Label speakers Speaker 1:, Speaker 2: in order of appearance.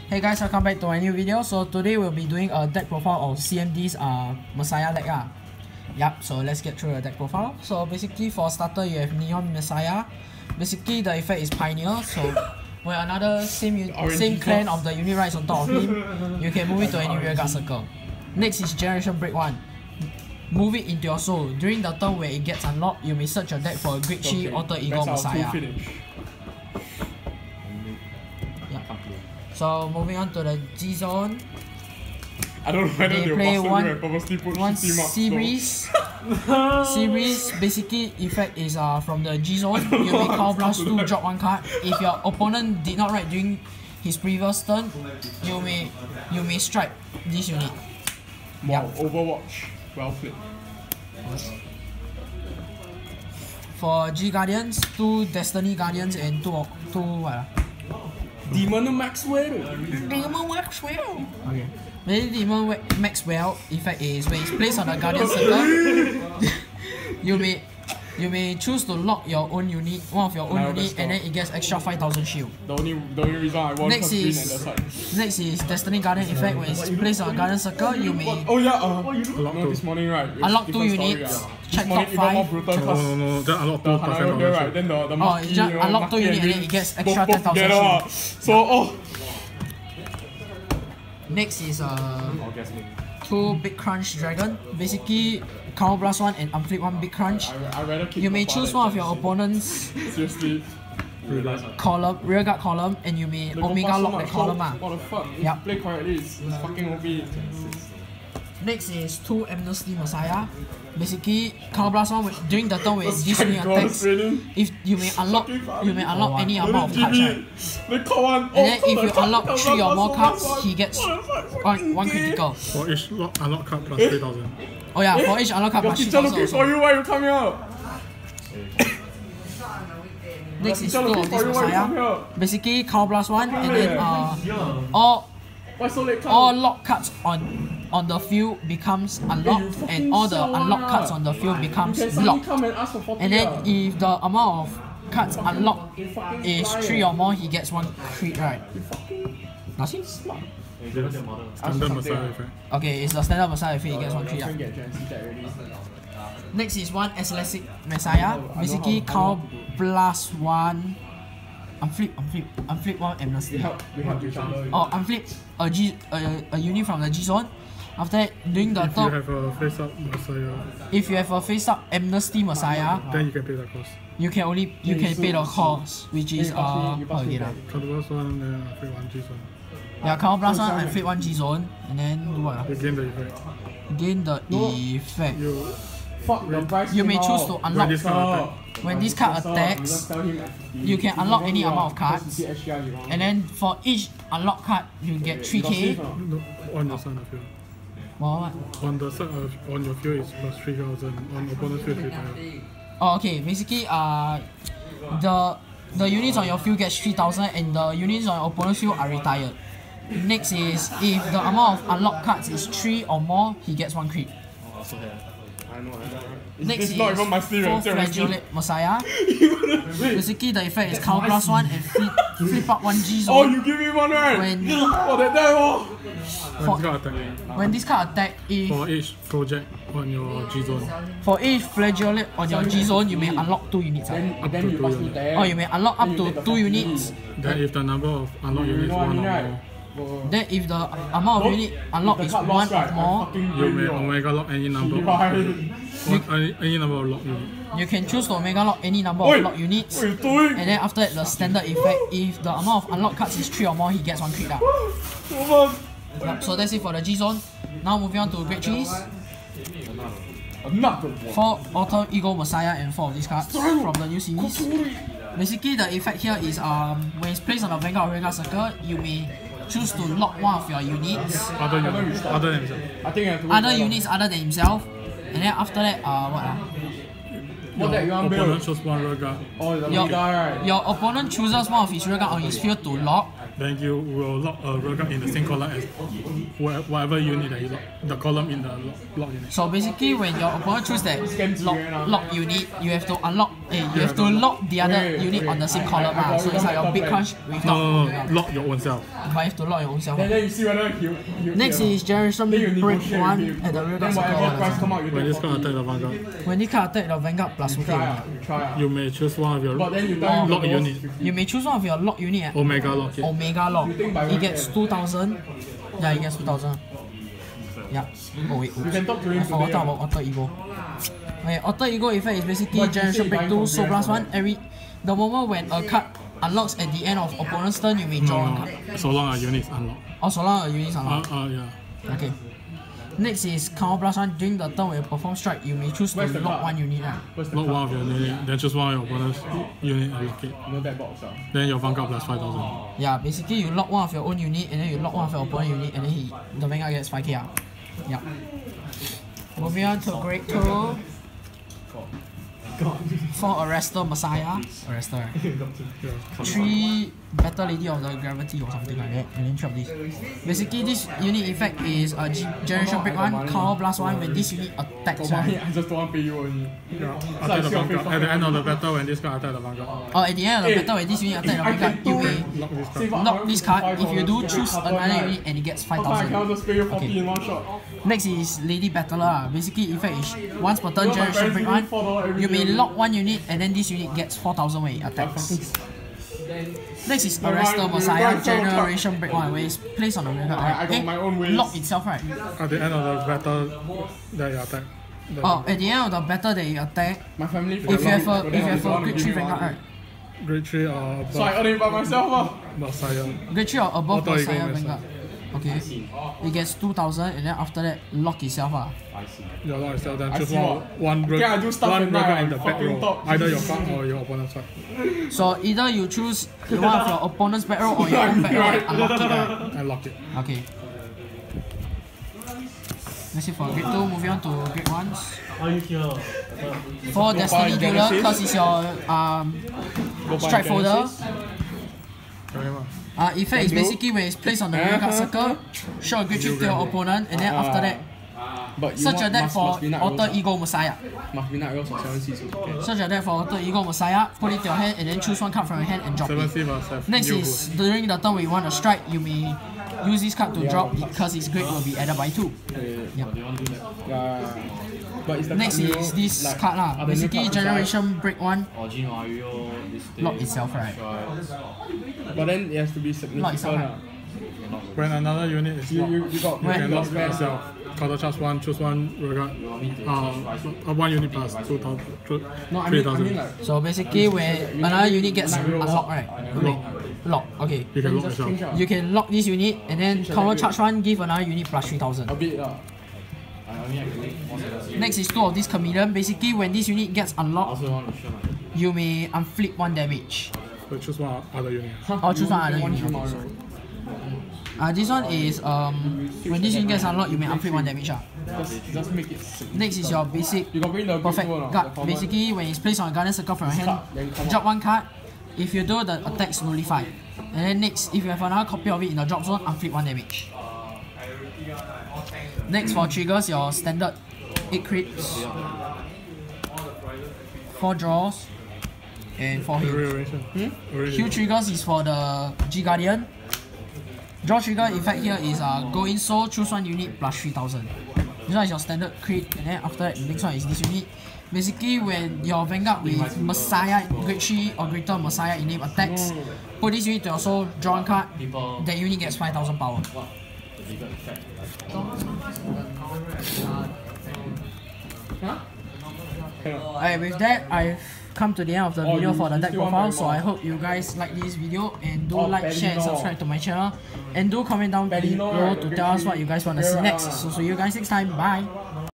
Speaker 1: Hey guys, welcome back to my new video. So today we'll be doing a deck profile of CMD's Messiah deck. Yup, so let's get through the deck profile. So basically for starter you have Neon Messiah. Basically the effect is Pioneer, so when another same clan of the unit rides on top of him, you can move it to any rearguard circle. Next is Generation Break 1. Move it into your soul. During the turn where it gets unlocked, you may search your deck for a Great Chi Alter Ego Messiah. So moving on to the G Zone.
Speaker 2: I don't know whether
Speaker 1: they play one Sea Breeze. Sea Breeze basically effect is from the G Zone. You may Cow Blast 2, drop 1 card. If your opponent did not ride during his previous turn, you may strike this unit.
Speaker 2: Wow, Overwatch. Well played.
Speaker 1: For G Guardians, 2 Destiny Guardians and 2 what?
Speaker 2: Demon Maxwell.
Speaker 1: Demon Maxwell. Okay. Maybe Demon Maxwell effect is when it's placed on the Guardian circle, you may choose to lock your own unit, one of your own unit, and then it gets extra 5,000 shield.
Speaker 2: The only reason I want
Speaker 1: next is Destiny Guardian effect when it's placed on a Guardian circle, you may
Speaker 2: this morning right.
Speaker 1: Unlock 2 units. Check top 5.
Speaker 3: No, just unlock 2%.
Speaker 2: Right, then the
Speaker 1: it just unlock 2 units and then it gets extra 10,000 shield.
Speaker 2: So
Speaker 1: next is 2 Big Crunch Dragon. Basically, Counter Blast 1 and Unflip 1 Big Crunch. You may choose one of your opponent's column, rearguard column, and you may Omega lock that column.
Speaker 2: What the fuck?
Speaker 1: Yep.
Speaker 2: Play correctly, it's fucking OP.
Speaker 1: Next is 2 Amnesty Messiah. Basically, Counter Blast 1 during the turn when this unit attacks, if you may unlock any amount of cards, right? And then if you unlock 3 or more cards, he gets one critical.
Speaker 3: For each unlock card plus 3,000.
Speaker 1: Oh yeah, for each unlock card plus 3,000.
Speaker 2: Looking for you, why you coming out?
Speaker 1: Next is 2 of this Messiah. Basically, Counter Blast 1 and then all lock cards on the field becomes unlocked and all the unlocked cards on the field becomes locked. And then if the amount of cards unlocked is 3 or more, he gets 1 crit, right? Does he?
Speaker 3: Standard Messiah effect.
Speaker 1: Okay, it's the standard Messiah effect, he gets 1 crit, right? Next is 1 Athletic Messiah. Basically, Counter Blast 1. Unflip 1 Amnesty. Or unflip a unit from the G Zone. After that, during the
Speaker 3: if you have a face-up Messiah.
Speaker 1: If you have a face-up Amnesty Messiah,
Speaker 3: then you can pay the cost.
Speaker 1: You can pay the cost, which is
Speaker 3: Counter Blast 1 and Unflip 1 G Zone.
Speaker 1: Yeah, Counter Blast 1 and Flip 1 G Zone, and then do what?
Speaker 3: You gain the effect.
Speaker 1: Gain the effect.
Speaker 2: You
Speaker 1: may choose to unlock. When this card attacks, you can unlock any amount of cards, and then for each unlock card, you get 3k.
Speaker 3: On your side of field.
Speaker 1: What?
Speaker 3: On the side on your field is plus 3,000. On opponent's field, 3,000.
Speaker 1: Oh, okay. Basically, the units on your field get 3,000, and the units on your opponent's field are retired. Next is if the amount of unlocked cards is 3 or more, he gets 1 crit. Next is 4 Flagellate Messiah. Basically, the effect is Counter Blast 1 and flip up 1 G Zone.
Speaker 2: Oh, you give me one, right?
Speaker 1: When this card attack,
Speaker 3: for each project on your G Zone.
Speaker 1: For each Flagellate on your G Zone, you may unlock 2 units.
Speaker 3: Up to 2 units.
Speaker 1: Or you may unlock up to 2 units.
Speaker 3: Then if the number of unlocked units is 1 or more.
Speaker 1: Then if the amount of unit unlocked is 1 or more,
Speaker 3: you may Omega lock any number of any number of lock units.
Speaker 1: You can choose to Omega lock any number of lock units. And then after that, the standard effect, if the amount of unlocked cards is 3 or more, he gets 1 crit. Yep, so that's it for the G Zone. Now moving on to Great Cheese. 4 Alter Ego Messiah and 4 of these cards from the new series. Basically, the effect here is when it's placed on the Vanguard or Rearguard circle, you may choose to lock one of your units.
Speaker 3: Other than himself.
Speaker 1: Other units other than himself. And then after that,
Speaker 3: Your opponent chose 1 rearguard.
Speaker 1: Your opponent chooses one of his rearguard on his field to lock.
Speaker 3: then you will lock a record in the same column as whatever unit that you lock, the column in the lock unit.
Speaker 1: So basically, when your opponent choose that lock unit, you have to unlock. You have to lock the other unit on the same column. So it's like a big crunch with
Speaker 3: No, lock your own self.
Speaker 1: But you have to lock your own self.
Speaker 2: Then you see whether he'll
Speaker 1: Next is Generation Break 1 at the rear guard circle.
Speaker 3: When this card attack the vanguard,
Speaker 1: When you can attack the Vanguard plus 2k.
Speaker 3: you may choose one of your
Speaker 2: But then you
Speaker 3: lock unit.
Speaker 1: You may choose one of your lock unit.
Speaker 3: Omega lock it.
Speaker 1: Omega lock. It gets 2000. Yeah, it gets 2000. Yeah. Oh wait, oops.
Speaker 2: can talk to him
Speaker 1: I forgot
Speaker 2: today,
Speaker 1: about Alter Ego. Okay, Alter Ego effect is basically Generation Break 2, so plus 1. The moment when a card unlocks at the end of opponent's turn, you may draw one card.
Speaker 3: So long as units unlock.
Speaker 1: Oh, so long as unit is unlocked.
Speaker 3: Yeah.
Speaker 1: Okay. Next is counter plus 1. During the turn when you perform strike, you may choose to lock one unit. Right?
Speaker 3: Lock one of your unit, then choose one of your opponent's unit and lock it.
Speaker 2: No that box.
Speaker 3: Then your vanguard plus 5000.
Speaker 1: Yeah, basically you lock one of your own unit and then you lock one of your opponent unit and then the Vanguard gets 5k. Yeah. Moving on to grade 2. For Arrestor Messiah. Arrestor, right? 3 Battle Lady of the Gravity or something like that. And then 3 of this. Basically, this unit effect is a Generation Break 1, Counter Blast 1 when this unit attacks. Right?
Speaker 2: I just don't want to pay you only.
Speaker 3: Attack the vanguard. At the end of the battle, when this card attack the vanguard,
Speaker 1: Or at the end of the battle when this unit attacks the Vanguard, you may
Speaker 3: lock this card.
Speaker 1: lock this card. If you do, choose another unit and it gets
Speaker 2: I cannot
Speaker 1: 5000.
Speaker 2: just pay you 40 in one shot.
Speaker 1: Next is Lady Battler. Basically, effect is once per turn, Generation Break 1, you may lock one unit and then this unit gets 4000 when it attacks. Next is Arrestor Messiah, Generation Break 1, where it's placed on the record.
Speaker 2: I got my own ways.
Speaker 1: Lock itself, right?
Speaker 3: At the end of the battle that you attack.
Speaker 1: Oh, at the end of the battle that you attack,
Speaker 2: My family
Speaker 1: if you have a grade 3 Vanguard, right?
Speaker 3: Grade 3 or
Speaker 2: So I
Speaker 3: above
Speaker 2: earn it by myself.
Speaker 3: Messiah.
Speaker 1: Grade 3 or above
Speaker 3: Alter Ego
Speaker 1: Messiah
Speaker 3: Messiah.
Speaker 1: Vanguard. Okay. It gets 2000 and then after that, lock itself.
Speaker 3: Your lock itself, then
Speaker 2: I
Speaker 3: choose
Speaker 2: see what-
Speaker 3: one
Speaker 2: Okay, I do stuff
Speaker 3: one
Speaker 2: at night,
Speaker 3: record in the
Speaker 2: I
Speaker 3: back
Speaker 2: fucking
Speaker 3: row.
Speaker 2: talk.
Speaker 3: Either your card or your opponent's card.
Speaker 1: So either you choose one of your opponent's back row or your own back row and unlock it, right?
Speaker 3: And lock it.
Speaker 1: Okay. That's it for grade 2, moving on to grade 1s. For Destiny Dealer, because it's your strike folder. Effect is basically when it's placed on the rear guard circle, show a grade 3 to your opponent, and then after that,
Speaker 2: But you
Speaker 1: search a deck
Speaker 2: must
Speaker 1: for
Speaker 2: be night
Speaker 1: Alter
Speaker 2: rolls.
Speaker 1: Ego Messiah.
Speaker 2: Must be night rolls or 7 Cs. Okay.
Speaker 1: Search a deck for Alter Ego Messiah, put it to your hand, and then choose one card from your hand and drop
Speaker 3: 7
Speaker 1: it.
Speaker 3: C versus
Speaker 1: Next
Speaker 3: new
Speaker 1: is during the turn when you want to strike, you may use this card to drop because its grade will be added by 2.
Speaker 2: Yeah. But it's the
Speaker 1: Next
Speaker 2: card
Speaker 1: is
Speaker 2: new,
Speaker 1: this
Speaker 2: like,
Speaker 1: card lah.
Speaker 2: are the new
Speaker 1: Basically,
Speaker 2: cards inside?
Speaker 1: Generation Break 1,
Speaker 4: Mario,
Speaker 1: lock itself, right?
Speaker 2: But then it has to be
Speaker 1: Lock
Speaker 2: significant.
Speaker 1: itself, right?
Speaker 3: When another unit is locked,
Speaker 2: You got
Speaker 3: you can lock
Speaker 2: spare
Speaker 3: yourself. Counter charge 1, choose one regard. 1 unit plus 2000,
Speaker 2: No, I
Speaker 3: 3000.
Speaker 2: mean like
Speaker 1: So basically, when another unit gets unlocked, right? Lock. Okay.
Speaker 3: You can lock
Speaker 2: just
Speaker 3: yourself.
Speaker 2: change out
Speaker 1: You can lock this unit and then counter charge 1, give another unit plus 3000.
Speaker 2: a bit lah.
Speaker 1: Next is 2 of this Chameleon. Basically, when this unit gets unlocked, you may unflip 1 damage.
Speaker 3: So choose one other unit.
Speaker 1: Or choose one other unit.
Speaker 2: Mario.
Speaker 1: This one is when this unit gets unlocked, you may unflip 1 damage.
Speaker 2: Just make it significant.
Speaker 1: Next is your basic
Speaker 2: You got bring the
Speaker 1: perfect
Speaker 2: good one,
Speaker 1: guard.
Speaker 2: the common.
Speaker 1: Basically, when it's placed on a garden circle from your hand,
Speaker 2: Then come
Speaker 1: drop 1 card. If you do, the attack's nullified. And then next, if you have another copy of it in the drop zone, unflip 1 damage. Next for triggers, your standard 8 crits, 4 draws, and 4 heals.
Speaker 3: Rearrangement.
Speaker 1: Heal triggers is for the G Guardian. Draw trigger effect here is go in soul, choose 1 unit plus 3000. This one is your standard crit, and then after that, the next one is this unit. Basically, when your Vanguard with Messiah, grade 3 or greater Messiah in name attacks, put this unit to your soul, draw 1 card, that unit gets 5000 power. Alright, with that, I've come to the end of the video for the deck profile, so I hope you guys like this video and do like, share and subscribe to my channel, and do comment down below to tell us what you guys want to see next. So see you guys next time, bye!